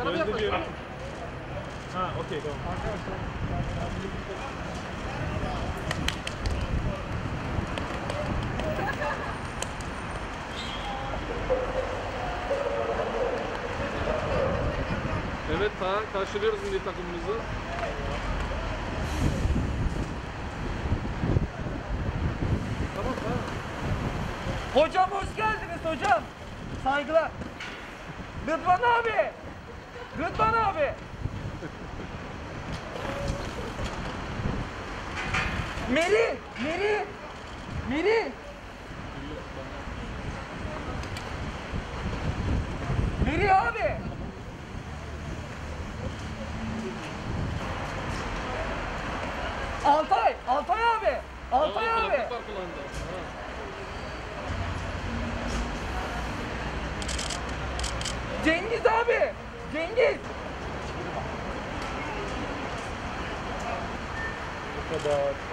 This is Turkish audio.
tarafa yaklaş. Ha, okey, tamam. Evet, karşılıyoruz milli takımımızı. Tamam. Hocam hoş geldiniz hocam. Saygılar. Rıdvan abi. Rıdvan abi. Meri. Meri. Meri. Meri abi. Altay. Altay abi. Altay abi. Kulaklıklar kullandı. Cengiz abi. Cengiz. Bu kadar.